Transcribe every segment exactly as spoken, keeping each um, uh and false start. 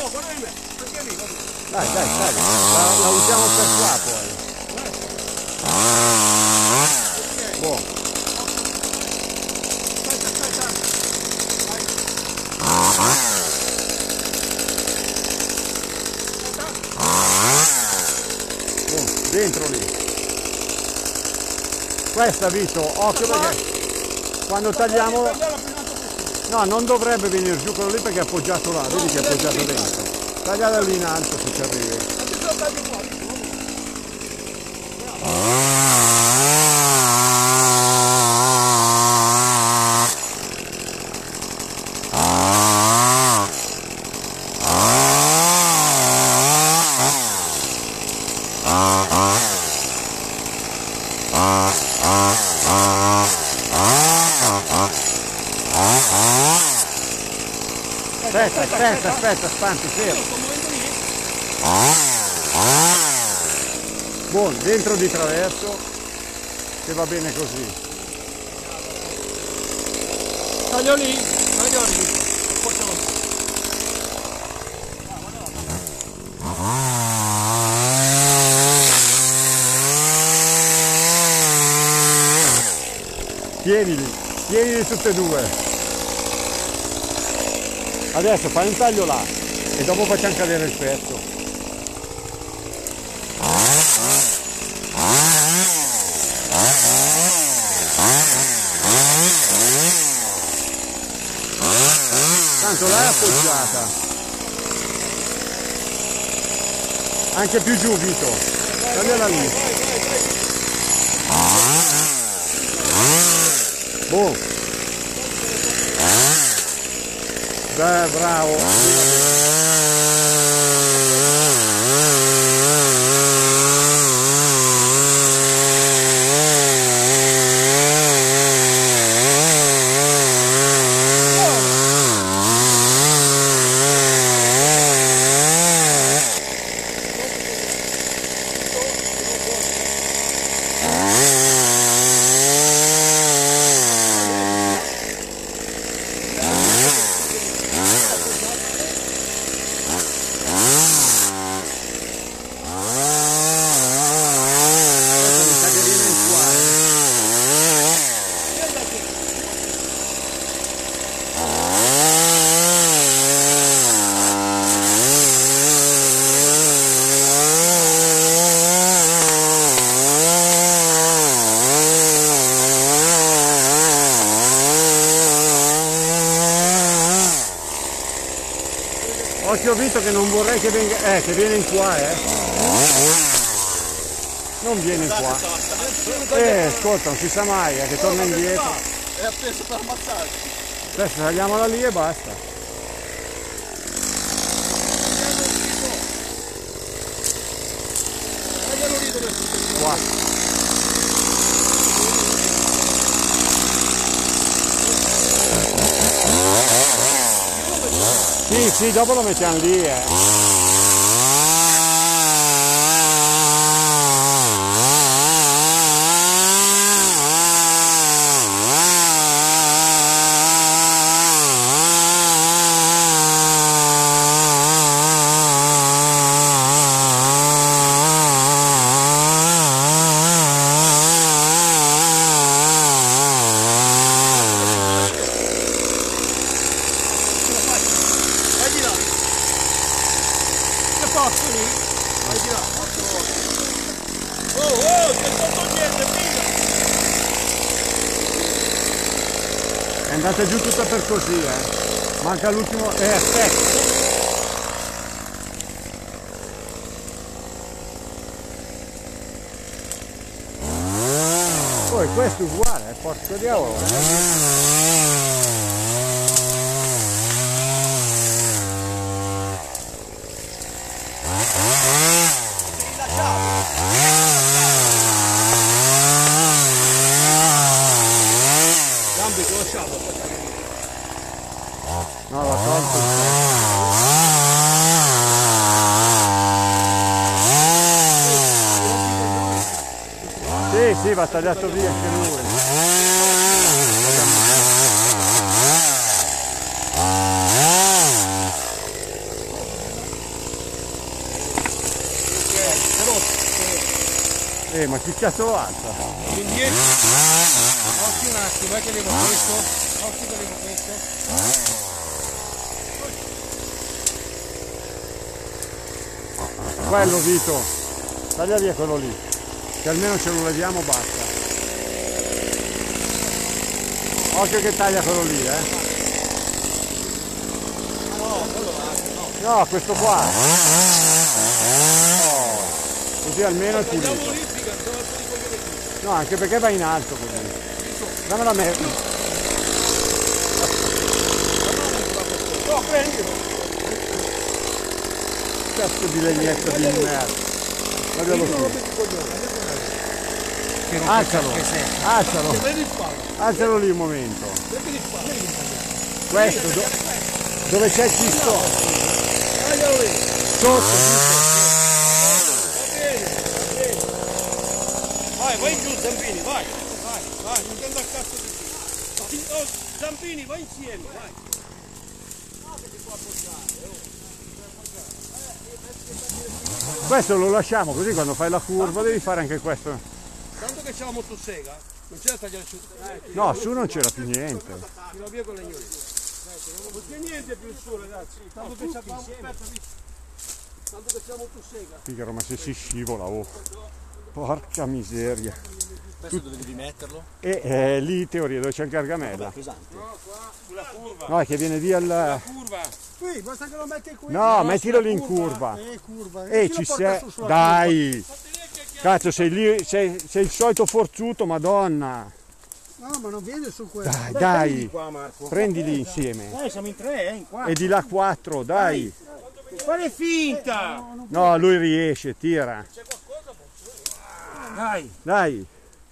Oh, guarda me, anche lì, guarda. Dai, dai, dai, la, la usiamo per qua poi. Buono. Aspetta, aspetta. Buono, dentro lì. Questa, Vito, occhio perché quando tagliamo... No, non dovrebbe venire giù quello lì perché è appoggiato là, vedi che è appoggiato dentro. Tagliala lì in alto se ci arrivi. Aspetta, aspetta, aspetta, spanti, fermo. Buono, dentro di traverso, che va bene così. Taglio lì, taglio lì. Portalo. Tienili, tienili tutte e due. Adesso fai un taglio là e dopo facciamo cadere il pezzo. Tanto là è appoggiata. Anche più giù, Vito. Tagliala lì. Boh. Beh, bravo. Occhio Vito che non vorrei che venga, eh, che viene in qua, eh. Non viene in qua. Eh, ascolta, non si sa mai, eh, che torna indietro. È appeso per ammazzarci. Adesso tagliamola lì e basta. Taglialo lì dove è. Qua. Sì, sì, dopo lo mettiamo lì, eh. Posso lì? Vai di là, oh, oh, c'è tutto niente, via! È andata giù tutta per così, eh. Manca l'ultimo. Eh, aspetta. Poi questo è uguale, eh, porco diavolo. No, la tolto. Sì, sì, va tagliato via anche lui. Eh, ma chi cazzo lo alza? Indietro. Occhio un attimo, vai che levo questo. Occhio che levo questo. Quello Vito, taglia via quello lì, che almeno ce lo leviamo, basta. Occhio che taglia quello lì, eh. No, quello va, no. No, questo qua. Oh, così almeno è pulito. Tagliamo lì, figa, dove sono i coglioni qui? No, anche perché va in alto così. Dammela a me. No, prendilo. Cazzo di legnetto di merda. Guardalo qui. Alzalo, alzalo. Alzalo lì un momento. Questo do, dove c'è il cistone. Sotto. Vai, vai giù Zampini, vai. Vai, vai, non prendo a cazzo di qui. Oh, Zampini, vai insieme, vai. Questo lo lasciamo così quando fai la curva devi fare anche questo. Tanto che c'è la motosega, non c'è da tagliare su. No, su non c'era più niente. Tiro via con le gnole. Non c'è niente più su ragazzi. Tanto che c'è tanto che c'è la motosega. Figaro, ma se si scivola, oh. Porca miseria. Questo dove devi metterlo? E eh, lì in teoria dove c'è il Gargamella. Pesante. No, qua, sulla curva. No, è che viene via il... La curva. Qui, basta che lo metti qui. No, mettilo lì in curva. Eh, curva. E Chi ci lo porta sei. su sulla Dai! Cazzo, sei lì, sei, sei il solito forzuto, madonna. curva? No, ma non viene su quello. Dai, dai. Qua Marco. Prendili insieme. Dai, siamo in tre, eh, in quattro. E di là quattro, dai. Fare finta! No, lui riesce, tira. Dai, Dai.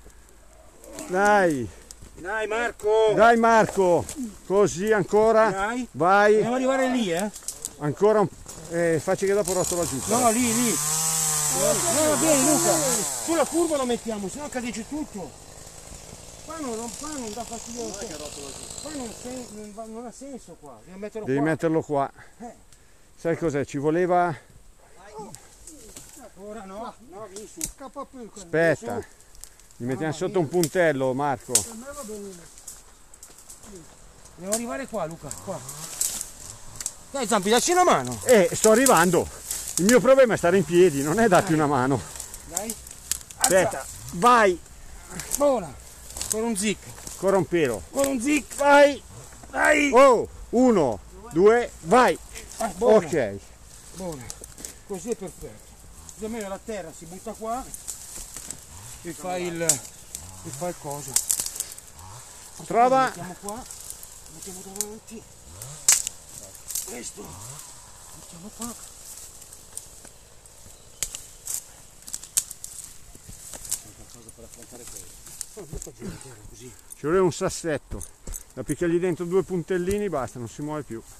Dai. dai Marco! Dai Marco. Così ancora. Dai. Vai. Dobbiamo arrivare lì, eh? Ancora un... Eh, facci che dopo rotola giù. No, lì, lì. No, vieni Luca. Sulla curva lo mettiamo, sennò cade giù tutto. Qua non, non, qua non dà fastidio. Qua non, sen- non va- non ha senso qua. Devo metterlo Devi qua. metterlo qua. Sai cos'è? Ci voleva... Ora no, no, vieni su. Scappa più quello. Aspetta. Gli mettiamo sotto un puntello, Marco. Per me va bene. Devo arrivare qua, Luca, qua. Dai Zampi, dacci una mano. Eh, sto arrivando. Il mio problema è stare in piedi, non è darti una mano. Dai. Aspetta, vai. Buona. Con un zic. Ancora un pelo. Con un zic. Vai. Dai. Oh, uno, due, vai. Ah, buona. Ok. Buona. Così è perfetto. Più o meno la terra si butta qua e fa il, e fa il coso. Trova. Mettiamo qua, mettiamo davanti. Questo. Mettiamo qua. Qualcosa per affrontare quello. Così. Ci voleva un sassetto. Da picchiargli dentro due puntellini, basta, non si muove più.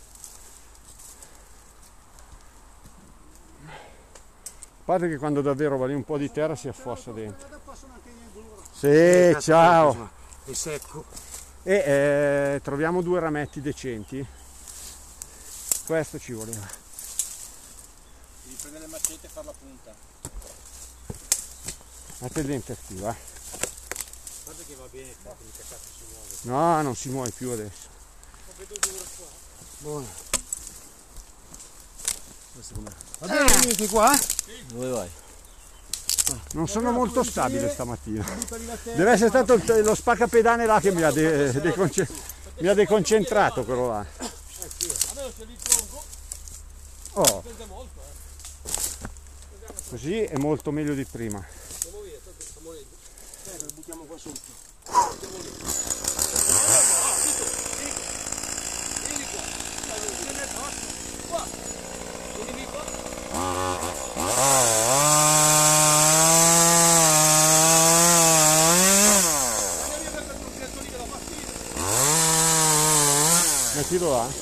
A parte che quando davvero va lì un po' di terra si affossa dentro. Sì, ciao. È secco. E eh, troviamo due rametti decenti. Questo ci voleva. Devi prendere le macete e fare la punta. Metti il dente attivo, eh. Guarda che va bene qua, che mica cazzo si muove. No, non si muove più adesso. Buona. Questo com'è? Va bene, venite qua. Dove vai? Non sono molto stabile stamattina. Deve essere stato il- lo spaccapedane là che mi ha, de- deconce- mi ha deconcentrato quello là. Oh. Così è molto meglio di prima. Lo buttiamo qua sotto. Mettilo là.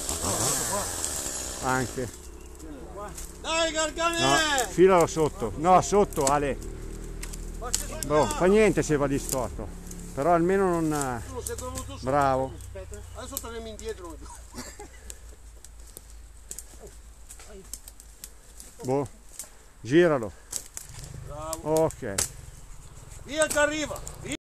Anche. Dai Gargane! No, filalo sotto. No, sotto Ale. Boh, fa niente se va di storto. Però almeno non... Tu lo sei venuto su. Bravo. Aspetta. Adesso torniamo indietro. Boh. Giralo. Bravo. Ok. Via che arriva! Via.